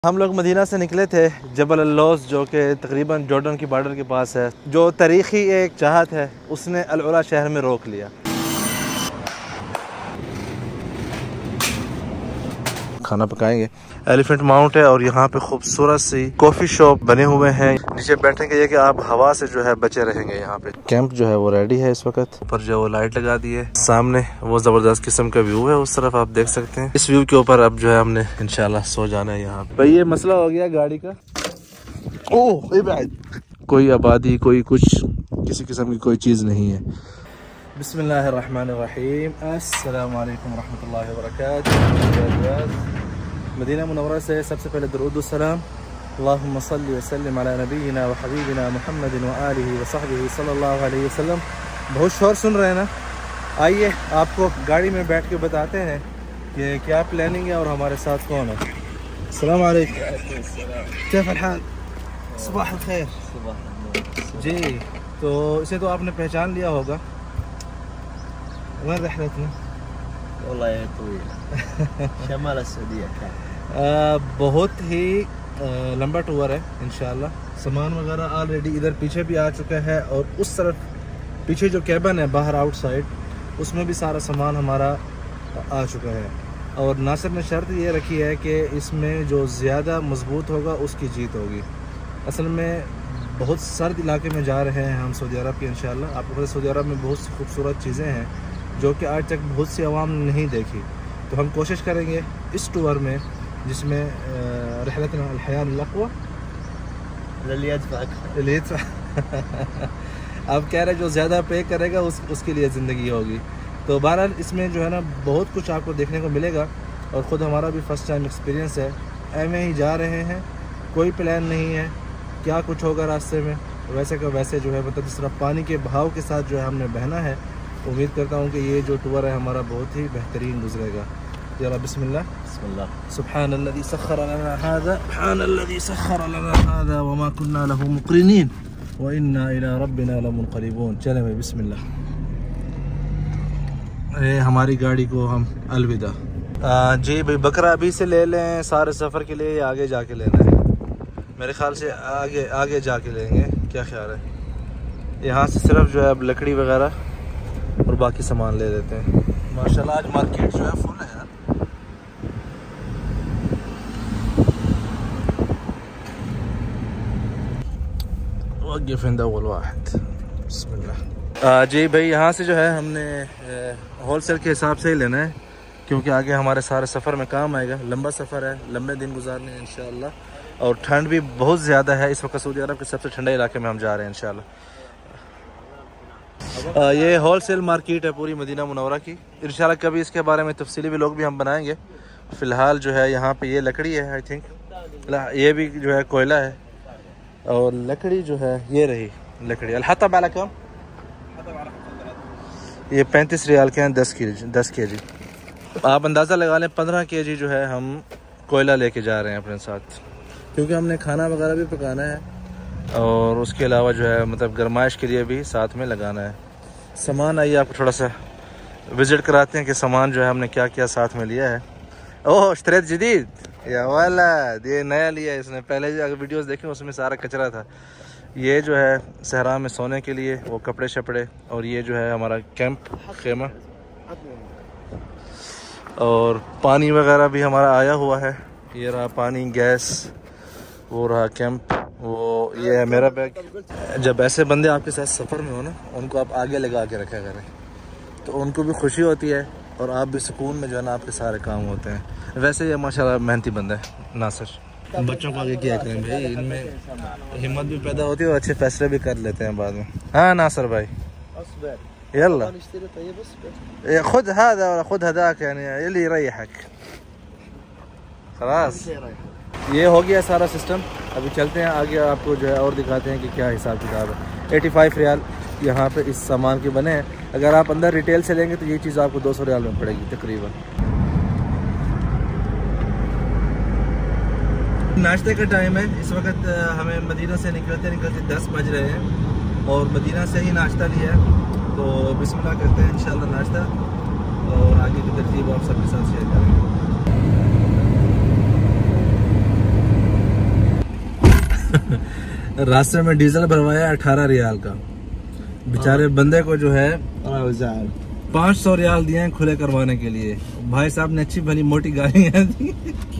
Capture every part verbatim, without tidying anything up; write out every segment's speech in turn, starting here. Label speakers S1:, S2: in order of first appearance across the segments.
S1: हम लोग मदीना से निकले थे जबल अल-लौज़ जो कि तकरीबन जॉर्डन की बॉर्डर के पास है। जो तारीख़ी एक चाहत है उसने अल-उला शहर में रोक लिया। खाना पकाएंगे। एलिफेंट माउंट है और यहाँ पे खूबसूरत सी कॉफ़ी शॉप बने हुए हैं। नीचे बैठेंगे ये कि आप हवा से जो है बचे रहेंगे। यहाँ पे कैंप जो है वो रेडी है इस वक्त। ऊपर जो है वो लाइट लगा दी है। सामने वो जबरदस्त किस्म का व्यू है, उस तरफ आप देख सकते हैं। इस व्यू के ऊपर अब जो है हमने इंशाल्लाह सो जाना है यहाँ पे। भाई ये मसला हो गया गाड़ी का। ओह कोई आबादी कोई कुछ किसी किस्म की कोई चीज़ नहीं है। बिस्मिल्लाहिर्रहमानिर्रहीम। अस्सलाम वालेकुम रहमतुल्लाहि व बरकातुहू। मदीना मुनव्वरा से सबसे पहले दुरूद व सलाम अल्लाहुम्मा सल्लि व सल्लिम अला नबीना व हबीबिना मुहम्मदिन व आलिहि व सहबिहि सल्लल्लाहु अलैहि वसल्लम। बहुत शोर सुन रहे हैं ना? आइए आपको गाड़ी में बैठ के बताते हैं कि क्या प्लानिंग है और हमारे साथ कौन है। अस्सलाम वालेकुम। कैफ हाल? सुबह खैर। जी, तो इसे तो आपने पहचान लिया होगा। वين रहलतना?
S2: والله طويلة شمال السعودية كان
S1: बहुत ही आ, लंबा टूर है इंशाल्लाह। सामान वगैरह ऑलरेडी इधर पीछे भी आ चुका है और उस तरफ पीछे जो कैबन है बाहर आउटसाइड उसमें भी सारा सामान हमारा आ चुका है। और नासिर ने शर्त ये रखी है कि इसमें जो ज़्यादा मजबूत होगा उसकी जीत होगी। असल में बहुत सर्द इलाके में जा रहे हैं हम सऊदी अरब के इंशाल्लाह। आपको पता है सऊदी अरब में बहुत सी खूबसूरत चीज़ें हैं जो कि आज तक बहुत सी आवाम ने नहीं देखी। तो हम कोशिश करेंगे इस टूर में जिसमें रहलतना अल-हयान अल-अक़वा अब कह रहे जो ज़्यादा पे करेगा उस उसके लिए ज़िंदगी होगी। तो बहरहाल इसमें जो है ना बहुत कुछ आपको देखने को मिलेगा और ख़ुद हमारा भी फ़र्स्ट टाइम एक्सपीरियंस है। एवं ही जा रहे हैं, कोई प्लान नहीं है क्या कुछ होगा रास्ते में। वैसे का वैसे जो है मतलब जिस तरह पानी के बहाव के साथ जो है हमने बहना है। उम्मीद करता हूँ कि ये जो टूर है हमारा बहुत ही बेहतरीन गुजरेगा। जरा बिस्मिल्लाह
S2: बिस्मिल्लाह।
S1: सुब्हानल्लज़ी सख्खर लना हाज़ा सुब्हानल्लज़ी सख्खर लना हाज़ा व मा कुन्ना लहू मुक़रिनीन व इन्ना इला रब्बिना लमुनक़लिबून। चलें भाई बिस्मिल्लाह। ये हमारी गाड़ी को हम अलविदा। जी भाई बकरा अभी से ले लें सारे सफ़र के लिए, आगे जाके लेना है? मेरे ख्याल से आगे आगे जाके लेंगे, क्या ख्याल है? यहाँ से सिर्फ जो है अब लकड़ी वगैरह और बाकी सामान ले लेते हैं। माशाल्लाह आज मार्केट जो है फुल है यार। बिस्मिल्लाह। जी भाई यहाँ से जो है हमने होलसेल के हिसाब से ही लेना है क्योंकि आगे हमारे सारे सफ़र में काम आएगा। लंबा सफ़र है, लंबे दिन गुजारने हैं इंशाल्लाह। और ठंड भी बहुत ज़्यादा है इस वक्त सऊदी अरब के सबसे ठंडे इलाके में हम जा रहे हैं इंशाल्लाह। आ, ये होलसेल मार्केट है पूरी मदीना मुनव्वरा की। इंशाल्लाह कभी इसके बारे में तफसीली भी लोग भी हम बनाएंगे। फ़िलहाल जो है यहाँ पे ये लकड़ी है, आई थिंक ये भी जो है कोयला है और लकड़ी जो है ये रही लकड़ी। अल-हतब अला कम? ये पैंतीस रियाल के हैं दस के जी दस के जी। आप अंदाज़ा लगा लें पंद्रह के जी जो है हम कोयला लेके जा रहे हैं अपने साथ क्योंकि हमने खाना वगैरह भी पकाना है और उसके अलावा जो है मतलब गरमाइश के लिए भी साथ में लगाना है सामान। आइए आपको थोड़ा सा विज़िट कराते हैं कि सामान जो है हमने क्या क्या साथ में लिया है। ओह इश्तरात जदीद या वाला ये नया लिया है इसने। पहले जो अगर वीडियोस देखें उसमें सारा कचरा था। ये जो है सहरा में सोने के लिए वो कपड़े शपड़े और ये जो है हमारा कैंप खेमा और पानी वगैरह भी हमारा आया हुआ है। ये रहा पानी, गैस, वो रहा कैंप, वो ये है मेरा बैग। जब ऐसे बंदे आपके साथ सफ़र में हो ना उनको आप आगे लगा के रखा करें तो उनको भी खुशी होती है और आप भी सुकून में जो है ना आपके सारे काम होते हैं। वैसे ये माशाल्लाह मेहनती बंदा है नासिर। बच्चों को आगे क्या करें भाई, इनमें हिम्मत भी पैदा होती है और अच्छे फैसले भी कर लेते हैं बाद में। हाँ नासिर भाई यल्ला खुद हादा वला खुद हदाक यानी यल्ली यरयहक खलास। ये हो गया सारा सिस्टम। अभी चलते हैं आगे, आपको जो है और दिखाते हैं कि क्या हिसाब किताब है। पचासी रियाल यहाँ पे इस सामान के बने हैं। अगर आप अंदर रिटेल से लेंगे तो ये चीज़ आपको दो सौ रियाल में पड़ेगी तकरीबन। नाश्ते का टाइम है इस वक्त। हमें मदीना से निकलते निकलते दस बज रहे हैं और मदीना से ही नाश्ता लिया है। तो बिस्मिल्लाह करते हैं इंशाल्लाह नाश्ता और आगे की तरतीब आप सबके साथ शेयर करेंगे। रास्ते में डीजल भरवाया अठारह रियाल का। बेचारे बंदे को जो है पाँच सौ रियाल दिए हैं खुले करवाने के लिए। भाई साहब ने अच्छी भली मोटी गाड़ियां दी।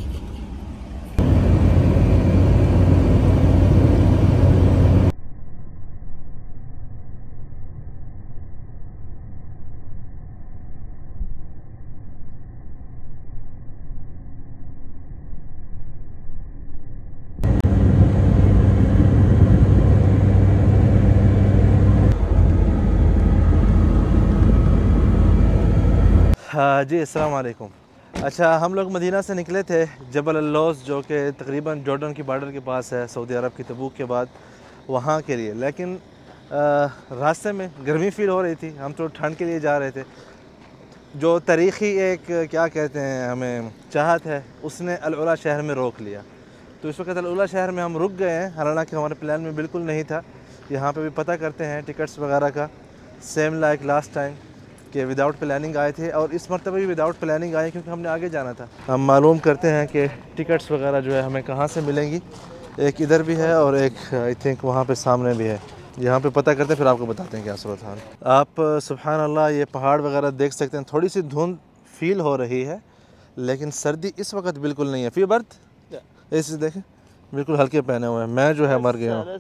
S1: हाँ जी, अस्सलाम वालेकुम। अच्छा, हम लोग मदीना से निकले थे जबल अल-लौज़, जो कि तकरीबन जॉर्डन की बॉर्डर के पास है, सऊदी अरब की तबूक के बाद, वहाँ के लिए। लेकिन रास्ते में गर्मी फील हो रही थी, हम तो ठंड के लिए जा रहे थे। जो तारीख़ी एक क्या कहते हैं हमें चाहत है, उसने अल-उला शहर में रोक लिया। तो इस वक्त अल-उला शहर में हम रुक गए हैं, हालांकि हमारे प्लान में बिल्कुल नहीं था। यहाँ पे भी पता करते हैं टिकट्स वगैरह का, सेम लाइक लास्ट टाइम कि विदाउट प्लानिंग आए थे, और इस मरतबा भी विदाउट प्लानिंग आए क्योंकि हमने आगे जाना था। हम मालूम करते हैं कि टिकट्स वगैरह जो है हमें कहाँ से मिलेंगी। एक इधर भी है और एक आई थिंक वहाँ पे सामने भी है। यहाँ पे पता करते हैं, फिर आपको बताते हैं क्या सूरत हाल। आप सुभान अल्लाह ये पहाड़ वगैरह देख सकते हैं। थोड़ी सी धुंध फील हो रही है, लेकिन सर्दी इस वक्त बिल्कुल नहीं है। फिर बर्द ऐसे देखें, बिल्कुल हल्के पहने हुए हैं। मैं जो है मर गया हूँ।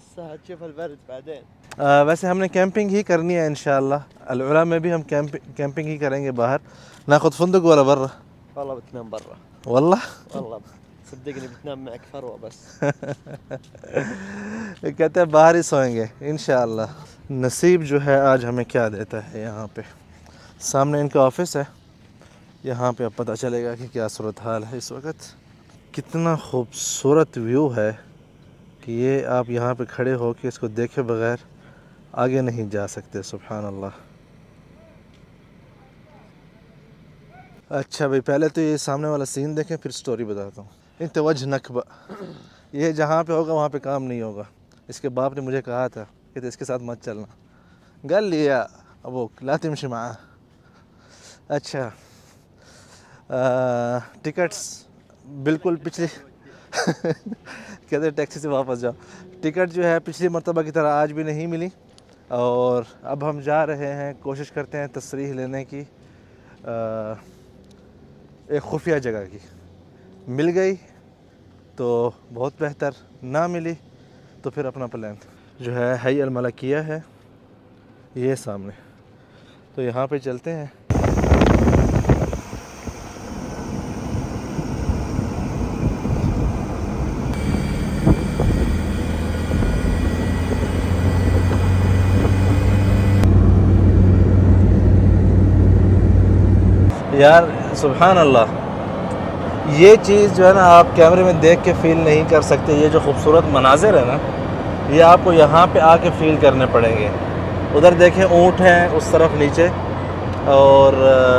S1: वैसे हमने कैंपिंग ही करनी है इंशाअल्लाह। अल-उला में भी हम कैंपिंग कैंपिंग ही करेंगे बाहर। नाखुद फंदक वाला बर्रा?
S2: والله بتنام برا
S1: والله
S2: والله صدقني بتنام معك फरवा बस।
S1: कहते हैं बाहर ही सोएंगे इंशाअल्लाह। नसीब जो है आज हमें क्या देता है। यहाँ पे सामने इनका ऑफिस है, यहाँ पे अब पता चलेगा कि क्या सूरत हाल है इस वक्त। कितना खूबसूरत व्यू है कि ये आप यहाँ पे खड़े हो के इसको देखे बगैर आगे नहीं जा सकते। सुभान अल्लाह। अच्छा भाई, पहले तो ये सामने वाला सीन देखें, फिर स्टोरी बताता हूँ। इंत वजह नकबा, ये जहाँ पे होगा वहाँ पे काम नहीं होगा। इसके बाप ने मुझे कहा था कि तो इसके साथ मत चलना। गल लिया अब वो लातिम शिमा। अच्छा, टिकट्स बिल्कुल पिछली कहते टैक्सी से वापस जाओ। टिकट जो है पिछली मरतबा की तरह आज भी नहीं मिली, और अब हम जा रहे हैं, कोशिश करते हैं तसरीह लेने की। आ, एक खुफिया जगह की मिल गई तो बहुत बेहतर, ना मिली तो फिर अपना प्लान जो है हई अल-मलकिया है ये सामने, तो यहाँ पे चलते हैं। यार सुभान अल्लाह, ये चीज़ जो है ना आप कैमरे में देख के फ़ील नहीं कर सकते। ये जो खूबसूरत मनाजिर है ना, ये आपको यहाँ पे आके फ़ील करने पड़ेंगे। उधर देखें ऊँट हैं उस तरफ नीचे, और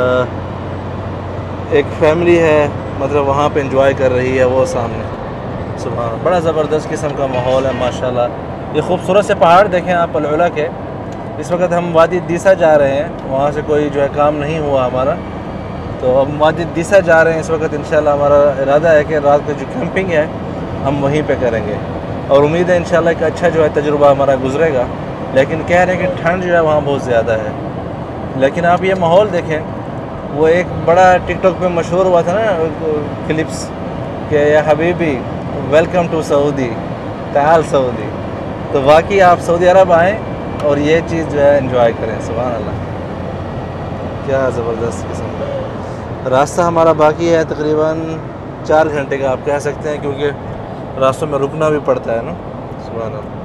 S1: एक फैमिली है, मतलब वहाँ पे एंजॉय कर रही है वो सामने। सुभान, बड़ा ज़बरदस्त किस्म का माहौल है माशाल्लाह। ये खूबसूरत से पहाड़ देखें आप अल-उला के। इस वक्त हम वादी दीसा जा रहे हैं, वहाँ से कोई जो है काम नहीं हुआ हमारा, तो हम वादी दीसा जा रहे हैं इस वक्त। इंशाल्लाह हमारा इरादा है कि रात को जो कैंपिंग है हम वहीं पे करेंगे, और उम्मीद है इंशाल्लाह कि अच्छा जो है तजुर्बा हमारा गुजरेगा। लेकिन कह रहे हैं कि ठंड जो है वहाँ बहुत ज़्यादा है। लेकिन आप ये माहौल देखें, वो एक बड़ा टिकटॉक पे मशहूर हुआ था ना क्लिप्स कि या हबीबी वेलकम टू सऊदी, ताल सऊदी। तो वाकई आप सऊदी अरब आएँ और ये चीज़ जो है एंजॉय करें। सुभान अल्लाह, क्या ज़बरदस्त किस्म का रास्ता हमारा बाकी है। तकरीबन चार घंटे का आप कह सकते हैं, क्योंकि रास्तों में रुकना भी पड़ता है ना। सुभान अल्लाह।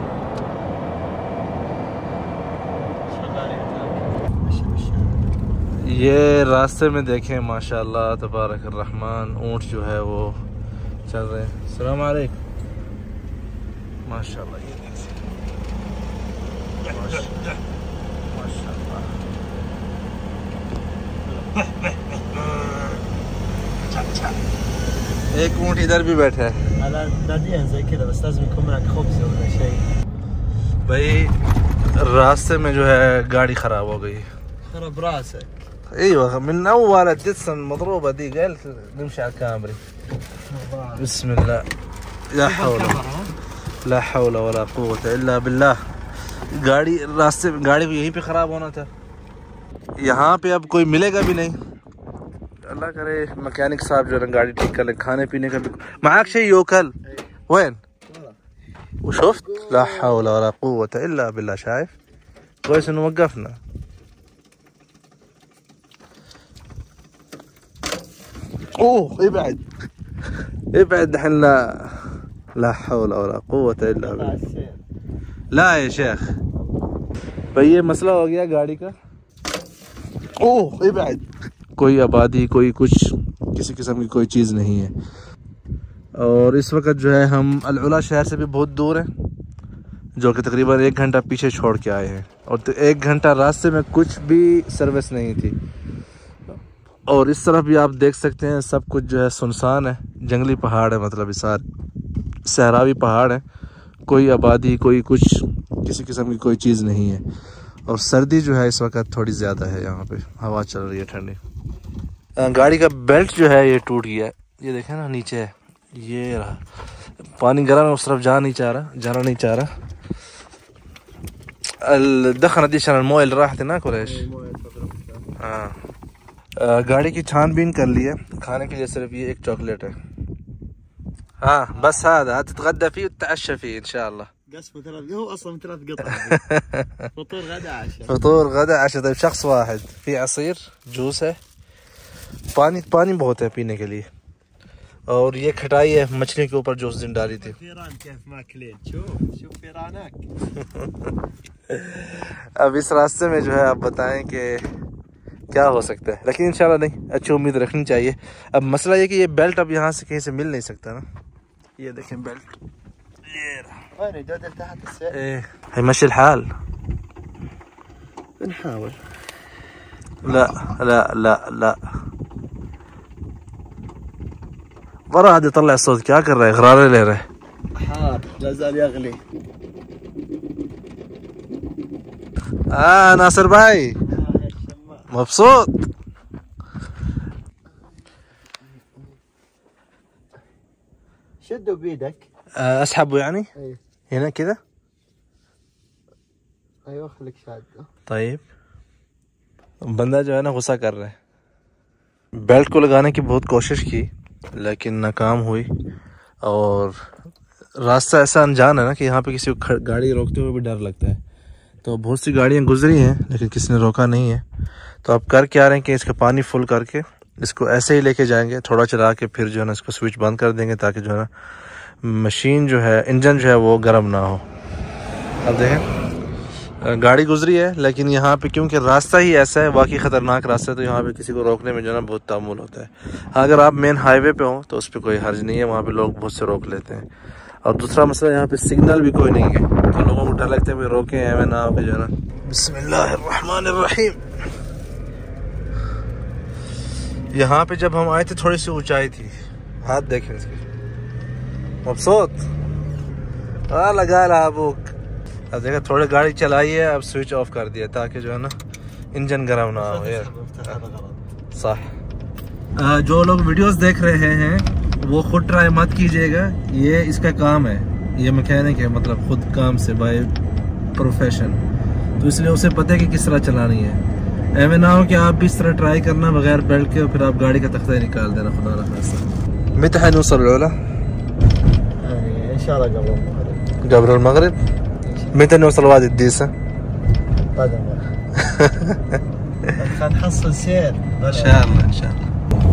S1: ये रास्ते में देखें माशाल्लाह तबारक अर्रहमान, ऊँट जो है वो चल रहे हैं। अस्सलाम वालेकुम। माशाल्लाह, ये देखिए माशाल्लाह। एक ऊँट इधर भी बैठा है। भाई रास्ते में जो है गाड़ी खराब हो गई।
S2: خرب راسك
S1: ايوه من اول الدسه المضروبه دي قال نمشي على الكامري. بسم الله، لا حول. ला हौला वला कुव्वता इल्ला बिल्लाह। गाड़ी रास्ते में, गाड़ी को यहीं पे ख़राब होना था। यहाँ पे अब कोई मिलेगा भी नहीं। अल्लाह करे मैकेनिक साहब जो है गाड़ी ठीक कर ले। खाने पीने का भी माक शे योकल वين وشفت لا حول ولا قوة إلا بالله। شايف كويس إنه وقفنا। أوه ابعد ابعد دحين لا لا حول ولا قوة إلا بالله। لا يا शेख भाई ये मसला हो गया गाड़ी का। ओह इबाद, कोई आबादी कोई कुछ किसी किस्म की कोई चीज़ नहीं है। और इस वक्त जो है हम अल उला शहर से भी बहुत दूर हैं, जो कि तकरीबन एक घंटा पीछे छोड़ के आए हैं। और तो एक घंटा रास्ते में कुछ भी सर्विस नहीं थी। और इस तरफ भी आप देख सकते हैं सब कुछ जो है सुनसान है, जंगली पहाड़ है, मतलब इस सहरावी पहाड़ है, कोई आबादी कोई कुछ किसी किस्म की कोई चीज़ नहीं है। और सर्दी जो है इस वक्त थोड़ी ज़्यादा है, यहाँ पे हवा चल रही है ठंडी। गाड़ी का बेल्ट जो है ये टूट गया है, ये देखें ना नीचे है, ये रहा। पानी गर्म है, उस तरफ जा नहीं चाह रहा, जाना नहीं चाह रहा। दखन दिशा मोइल राहत ना कुरेश। हाँ गाड़ी की छानबीन कर ली है। खाने के लिए सिर्फ ये एक चॉकलेट है। हाँ बस هذا هتتغدى فيه وتتعشى فيه إن شاء الله।
S2: قسمه ثلاث، هو أصلا ثلاث قطع. فطور غدا عشاء.
S1: فطور غدا عشاء طيب شخص واحد। في عصير जूस है, पानी पानी बहुत है पीने के लिए। और ये खटाई है मछली के ऊपर जो उस दिन डाली थी।
S2: फीरान كيف माकلين شوف شوف फीरानक।
S1: अब इस रास्ते में जो है आप बताएं कि क्या हो सकता है, लेकिन इंशाल्लाह नहीं, अच्छी उम्मीद रखनी चाहिए। अब मसला ये कि ये बेल्ट अब यहाँ से कहीं से मिल नहीं सकता ना। ये देखें बेल्ट, ये रहा। هيمشي الحال
S2: بنحاول।
S1: لا لا لا لا ورا هذا يطلع الصوت क्या कर रहा है, غرارة ले रहा है।
S2: حار لا زال يغلي।
S1: آه ناصر भाई مبسوط।
S2: شده بيدك
S1: اسحبه يعني
S2: ايه
S1: هنا كذا।
S2: ايوه خليك شاده।
S1: طيب बंदा जो है ना गुस्सा कर रहा है। बेल्ट को लगाने की बहुत कोशिश की लेकिन नाकाम हुई। और रास्ता ऐसा अनजान है ना कि यहाँ पे किसी को गाड़ी रोकते हुए भी डर लगता है। तो बहुत सी गाड़ियाँ गुजरी हैं लेकिन किसी ने रोका नहीं है। तो अब कर क्या रहे हैं कि इसका पानी फुल करके इसको ऐसे ही लेके जाएंगे, थोड़ा चला के फिर जो है ना इसको स्विच बंद कर देंगे ताकि जो है ना मशीन जो है, इंजन जो है वो गर्म ना हो। अब देखें गाड़ी गुजरी है लेकिन यहाँ पे क्योंकि रास्ता ही ऐसा है, वाकई ख़तरनाक रास्ता है, तो यहाँ पे किसी को रोकने में जो है ना बहुत तामुल होता है। अगर आप मेन हाईवे पे हो तो उस पर कोई हर्ज नहीं है, वहाँ पे लोग बहुत से रोक लेते हैं। और दूसरा मसला यहाँ पे सिग्नल भी कोई नहीं है, तो लोगों को डर लगता है रोके हैं ना पे जो है ना। बिस्मिल्लाहिर्रहमानिर्रहीम। यहाँ पे जब हम आए थे थोड़ी सी ऊंचाई थी, हाथ देखें इसके। मबसूत हाँ लगा रहा बुक। अब देखा थोड़ी गाड़ी चलाई है, अब स्विच ऑफ कर दिया ताकि जो है ना इंजन गर्म ना हो यार। सही। जो लोग वीडियोस देख रहे हैं वो खुद ट्राई मत कीजिएगा, ये इसका काम है, ये मैकेनिक है, मतलब खुद काम से बाय प्रोफेशन, तो इसलिए उसे पता है कि किस तरह चलानी है। ऐसे ना हो कि आप भी इस तरह ट्राई करना बगैर बेल्ट के और फिर आप गाड़ी का तख्ता ही निकाल देना, खुदा ना खास्ता। متى حنوصل العلا؟
S2: ان شاء الله قبل المغرب.
S1: قبل المغرب؟ متى نوصل وادي الديسة؟
S2: بعد المغرب. حنحصل سير
S1: ان شاء الله ان شاء الله।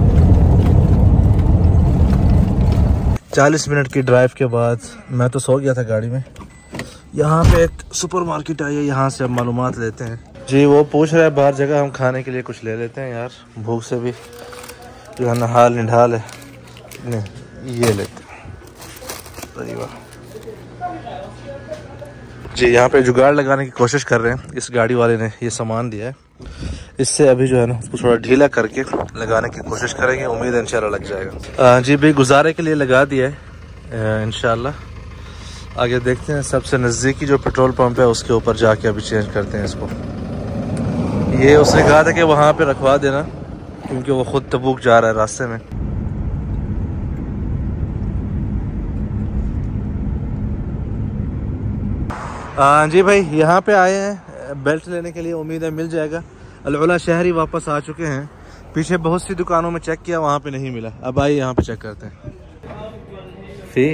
S1: चालीस मिनट की ड्राइव के बाद मैं तो सो गया था गाड़ी में। यहाँ पे एक सुपर मार्केट आई है, यहाँ से अब मालूमात लेते हैं। जी वो पूछ रहा है बाहर जगह हम खाने के लिए कुछ ले लेते हैं यार, भूख से भी जो है ना हाल निढाल है। नहीं ये लेते हैं जी। यहाँ पे जुगाड़ लगाने की कोशिश कर रहे हैं, इस गाड़ी वाले ने ये सामान दिया है, इससे अभी जो है ना उसको थोड़ा ढीला करके लगाने की कोशिश करेंगे, उम्मीद है इंशाल्लाह लग जाएगा। जी भाई गुजारे के लिए लगा दिया है इंशाल्लाह। आगे देखते हैं, सबसे नज़दीकी जो पेट्रोल पंप है उसके ऊपर जाके अभी चेंज करते हैं इसको। ये उसने कहा था कि वहाँ पे रखवा देना क्योंकि वो खुद तबूक जा रहा है रास्ते में। आ, जी भाई यहाँ पे आए हैं बेल्ट लेने के लिए, उम्मीद है मिल जाएगा। अल-उला शहरी वापस आ चुके हैं। पीछे बहुत सी दुकानों में चेक किया, वहाँ पे नहीं मिला। अब आइए यहाँ पे चेक करते हैं। फी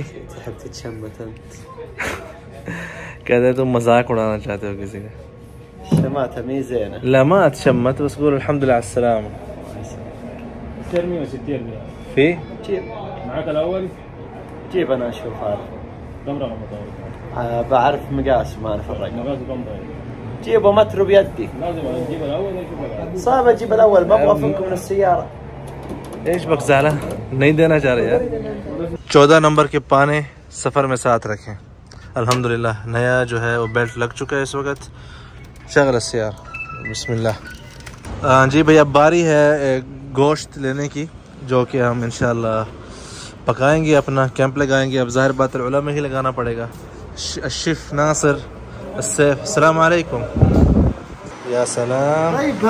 S1: कहते तुम मजाक उड़ाना चाहते हो किसी का।
S3: शम्मत हमीज़ ज़ेना
S1: لا ما اتشمت بس قول الحمد لله على السلامة.
S2: ترمي وستين ريال.
S1: في؟
S3: جيب
S2: معك الأول؟
S3: جيب أنا أشوف عارف.
S2: كم رقم طيب؟
S3: آه بعرف مقاس ما أعرف الرقم.
S2: مقاسه كم طيب؟
S3: جيبه متر بيدي.
S2: لازم تجيب الأول ولا تجيب الأول؟
S3: صعب أجيب الأول ما أبغى أفكه من السيارة.
S1: ايش बक ज़ाला नहीं देना चाह रहे यार। चौदह नंबर के पाने सफ़र में साथ रखें। अल्हम्दुलिल्लाह नया जो है वो बेल्ट लग चुका है इस वक्त। शगल से यार बिस्मिल्लाह। जी भैया बारी है गोश्त लेने की, जो कि हम इंशाल्लाह पकाएंगे, अपना कैंप लगाएंगे। अब ज़ाहिर बात उला में ही लगाना पड़ेगा। शिफ नासिर अस्सैफ अस्सलाम वालेकुम। या सलाम।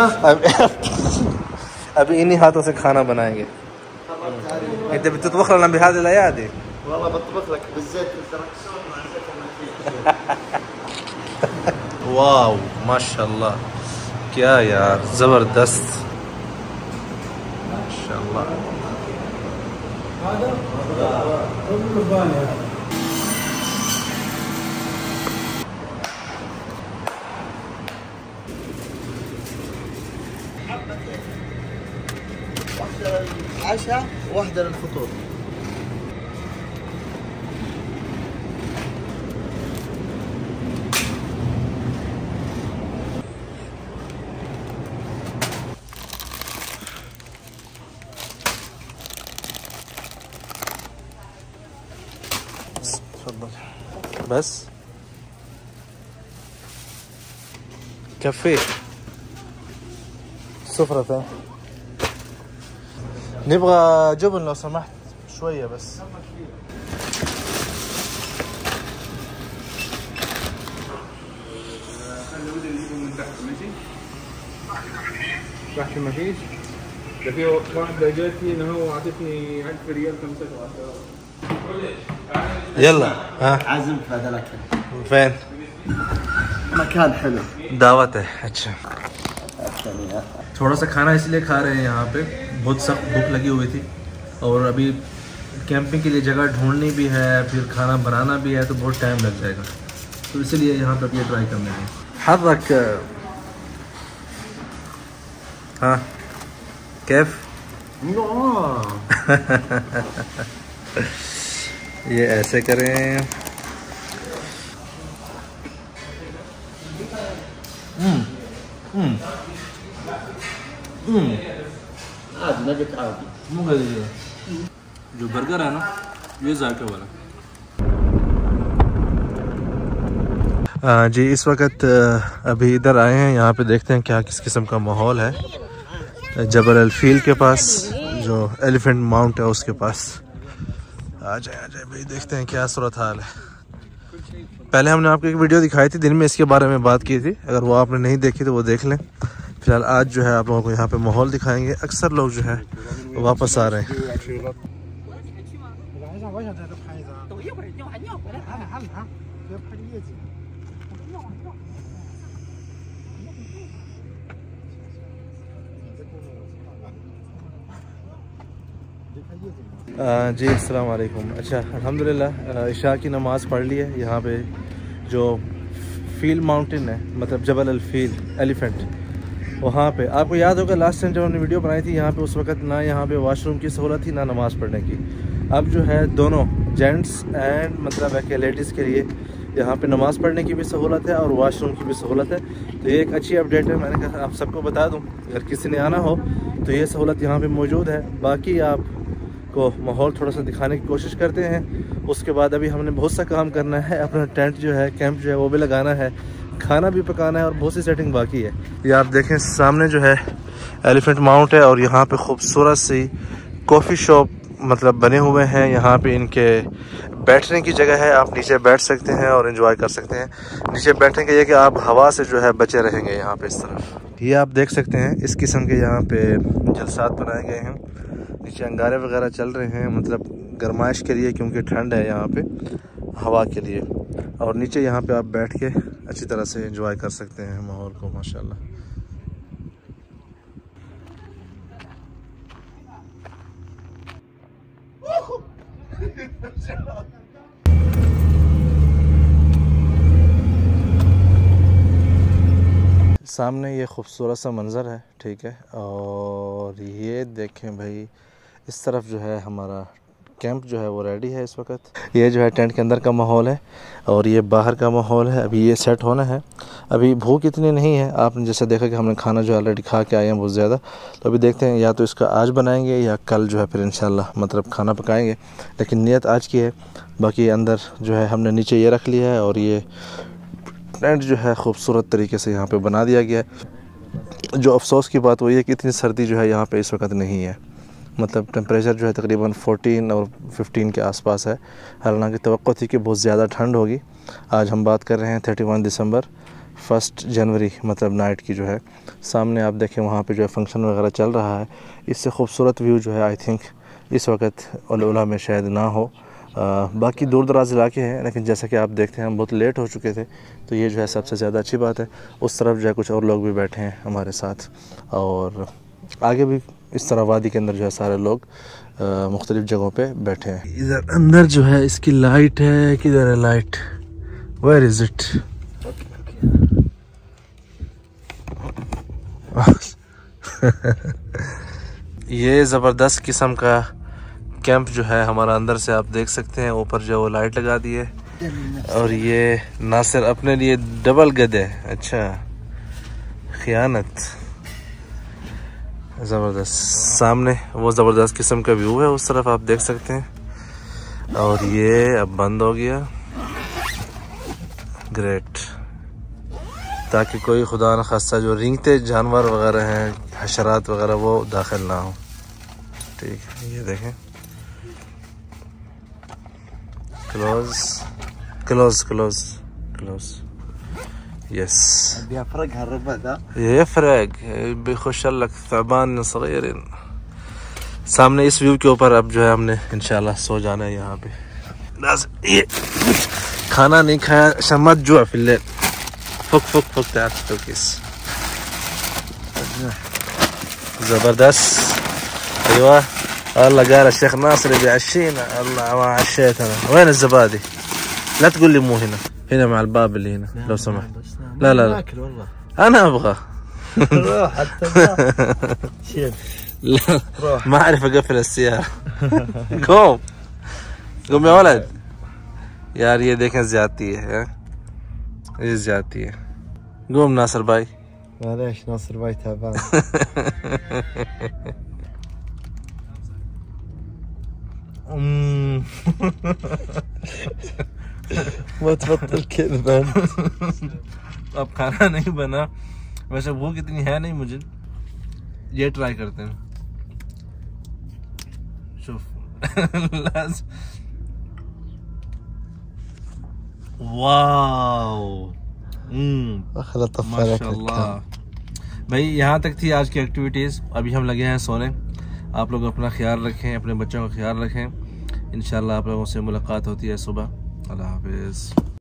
S1: अभी इन्हीं हाथों से खाना बनाएंगे। انت بتطبخ لنا بهذه الايادي؟
S3: والله بطبخ لك بالزيت
S1: वाओ माशाल्लाह, क्या यार ज़बरदस्त माशाल्लाह।
S3: عشاء واحدة للفطور.
S1: بس كفيت سفرة. نبغى جبن لو سمحت شوية بس.
S2: تحت ما فيش. ده في واحد جاتني ان هو عطتني ألف ريال خمسة وعشرة.
S1: يلا ها
S3: عزم في هذا الأكل.
S1: فين؟
S3: مكان حلو.
S1: दावत है। अच्छा थोड़ा सा खाना इसलिए खा रहे हैं, यहाँ पे बहुत सख्त भूख लगी हुई थी और अभी कैंपिंग के लिए जगह ढूंढनी भी है, फिर खाना बनाना भी है, तो बहुत टाइम लग जाएगा, तो इसलिए यहाँ पे ये ट्राई करने हैं। حظك हाँ कैफ ये ऐसे करें। हम्म हम्म
S3: عادي نقط عادي
S1: مو قليل जो बर्गर है ना ये जायके वाला। जी इस वक्त अभी इधर आए हैं, यहाँ पे देखते हैं क्या किस किस्म का माहौल है। जबल अल-फील के पास जो एलिफेंट माउंट है उसके पास आ जाए आ जाए भाई, देखते हैं क्या सूरत हाल है। पहले हमने आपको एक वीडियो दिखाई थी दिन में, इसके बारे में बात की थी, अगर वो आपने नहीं देखी तो वो देख लें। फिलहाल आज जो है आप लोगों को यहाँ पे माहौल दिखाएंगे। अक्सर लोग जो है वापस आ रहे हैं। जी अस्सलाम वालेकुम। अच्छा अल्हम्दुलिल्लाह इशा की नमाज़ पढ़ ली है। यहाँ पे जो फील माउंटेन है, मतलब जबल अल फील एलिफेंट, वहाँ पे आपको याद होगा लास्ट टाइम जब हमने वीडियो बनाई थी, यहाँ पे उस वक्त ना यहाँ पे वॉशरूम की सहूलत थी ना नमाज़ पढ़ने की। अब जो है दोनों जेंट्स एंड मतलब है कि लेडीज़ के लिए यहाँ पे नमाज़ पढ़ने की भी सहूलत है और वॉशरूम की भी सहूलत है। तो ये एक अच्छी अपडेट है, मैंने कहा आप सबको बता दूँ, अगर किसी ने आना हो तो ये सहूलत यहाँ पे मौजूद है। बाकी आप को माहौल थोड़ा सा दिखाने की कोशिश करते हैं। उसके बाद अभी हमने बहुत सा काम करना है, अपना टेंट जो है कैंप जो है वो भी लगाना है, खाना भी पकाना है और बहुत सी सेटिंग बाकी है। ये आप देखें सामने जो है एलिफेंट माउंट है और यहाँ पे खूबसूरत सी कॉफ़ी शॉप मतलब बने हुए हैं। यहाँ पे इनके बैठने की जगह है, आप नीचे बैठ सकते हैं और एंजॉय कर सकते हैं। नीचे बैठने के ये कि आप हवा से जो है बचे रहेंगे। यहाँ पे इस तरफ ये आप देख सकते हैं इस किस्म के यहाँ पे जलसात बनाए गए हैं। नीचे अंगारे वगैरह चल रहे हैं, मतलब गर्माइश के लिए, क्योंकि ठंड है यहाँ पे, हवा के लिए। और नीचे यहाँ पे आप बैठ के अच्छी तरह से एंजॉय कर सकते हैं माहौल को माशाल्लाह। सामने ये खूबसूरत सा मंज़र है, ठीक है। और ये देखें भाई, इस तरफ जो है हमारा कैंप जो है वो रेडी है इस वक्त। ये जो है टेंट के अंदर का माहौल है और ये बाहर का माहौल है। अभी ये सेट होना है, अभी भूख इतनी नहीं है। आपने जैसे देखा कि हमने खाना जो ऑलरेडी खा के आए हैं बहुत ज़्यादा, तो अभी देखते हैं या तो इसका आज बनाएंगे या कल जो है फिर इंशाल्लाह मतलब खाना पकाएंगे। लेकिन नियत आज की है। बाकी अंदर जो है हमने नीचे ये रख लिया है और ये टेंट जो है खूबसूरत तरीके से यहाँ पे बना दिया गया है। जो अफसोस की बात वही है कि इतनी सर्दी जो है यहाँ पे इस वक्त नहीं है। मतलब टेम्परेचर जो है तकरीबन चौदह और पंद्रह के आसपास है। हालांकि तवक्को थी कि बहुत ज़्यादा ठंड होगी। आज हम बात कर रहे हैं इकतीस दिसंबर, फर्स्ट जनवरी मतलब नाइट की जो है। सामने आप देखें वहाँ पे जो है फंक्शन वगैरह चल रहा है। इससे खूबसूरत व्यू जो है आई थिंक इस वक्त उल-उला में शायद ना हो। आ, बाकी दूर दराज इलाके हैं, लेकिन जैसा कि आप देखते हैं हम बहुत लेट हो चुके थे, तो ये जो है सबसे ज़्यादा अच्छी बात है। उस तरफ जो है कुछ और लोग भी बैठे हैं हमारे साथ, और आगे भी इस तरह वादी के अंदर जो है सारे लोग मुख्तलिफ जगहों पे बैठे हैं। इधर अंदर जो है इसकी लाइट है, किधर है लाइट, वेयर इज इट? ये ज़बरदस्त किस्म का कैंप जो है हमारा अंदर से आप देख सकते हैं। ऊपर जो वो लाइट लगा दी है और ये नासिर अपने लिए डबल गद है। अच्छा, खियानत, ज़बरदस्त। सामने वो ज़बरदस्त किस्म का व्यू है, उस तरफ आप देख सकते हैं। और ये अब बंद हो गया, ग्रेट, ताकि कोई खुदा न खास्ता जो रेंगते जानवर वगैरह हैं, हशरात वगैरह, वो दाखिल ना हो। ठीक है, ये देखें, क्लोज क्लोज क्लोज क्लोज। يس
S3: بيفرقها الربع ذا
S1: يفرق بيخش لك ثعبان صغير। सामने इस व्यू के ऊपर अब जो है हमने इंशाल्लाह सो जाना है यहाँ पे। ये खाना नहीं खाया, शमत जो है फिर फुक फुक फुक तैयार किस जबरदस्त। ايوه الله قال الشيخ ناصر بيعشينا، الله ما عشيت انا. وين الزبادي؟ لا تقول لي مو هنا، هنا مع الباب اللي هنا لو سمحت. لا لا لا
S3: والله
S1: انا ابغى.
S3: روح حتى شيل.
S1: لا ما اعرف اقفل السيارة. قوم قوم يا ولد. यार ये देखें ज्यादती है, ये ज्यादती है। قوم ناصر باي.
S3: معليش ناصر باي تعبان. ما تبطل كذب انت.
S1: अब खाना नहीं बना, वैसे भूख इतनी है नहीं मुझे। ये ट्राई करते हैं। शूफ वाओ, माशाल्लाह भाई। यहाँ तक थी आज की एक्टिविटीज़। अभी हम लगे हैं सोने। आप लोग अपना ख्याल रखें, अपने बच्चों का ख्याल रखें। इंशाल्लाह आप लोगों से मुलाकात होती है सुबह। अल्लाह हाफिज़।